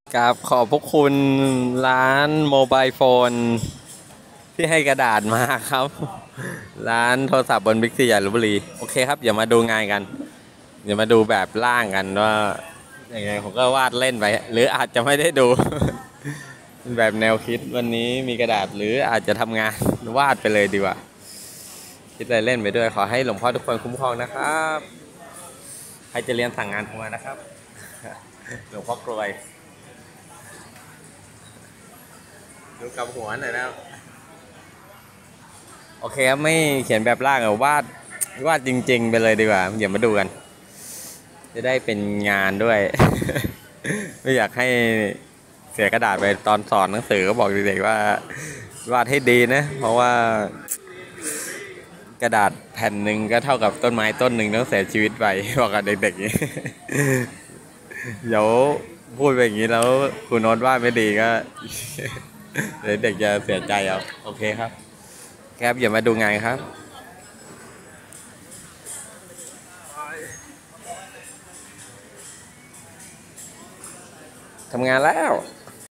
ครับขอบพระคุณร้านโมบายโฟนที่ให้กระดาษมาครับ ร้านโทรศัพท์บนบิ๊กซีใหญ่ลพบุรีโอเคครับอย่ามาดูงานกันอย่ามาดูแบบร่างกันว่าอย่างไงผมก็วาดเล่นไปหรืออาจจะไม่ได้ดู แบบแนวคิดวันนี้มีกระดาษหรืออาจจะทำงานวาดไปเลยดีกว่าคิดอะไรเล่นไปด้วยขอให้หลวงพ่อทุกคนคุ้มครองนะครับใครจะเรียนสั่งงานผมมานะครับ หลวงพ่อกลวยดูกับหัวหน่อยนะโอเคครับไม่เขียนแบบร่างวาดจริงๆไปเลยดีกว่าเดี๋ยวมาดูกันจะได้เป็นงานด้วย ไม่อยากให้เสียกระดาษไปตอนสอนหนังสือก็บอกเด็กๆว่าวาดให้ดีนะเพราะว่ากระดาษแผ่นหนึ่งก็เท่ากับต้นไม้ต้นหนึ่งต้องเสียชีวิตไปบอกกับเด็กๆนี้ เดี๋ยวพูดไปอย่างนี้แล้วคุณโน้ตวาดไม่ดีก็ เดี๋ยวเด็กจะเสียใจเอาโอเคครับครับอย่ามาดูงานครับทำงานแล้ว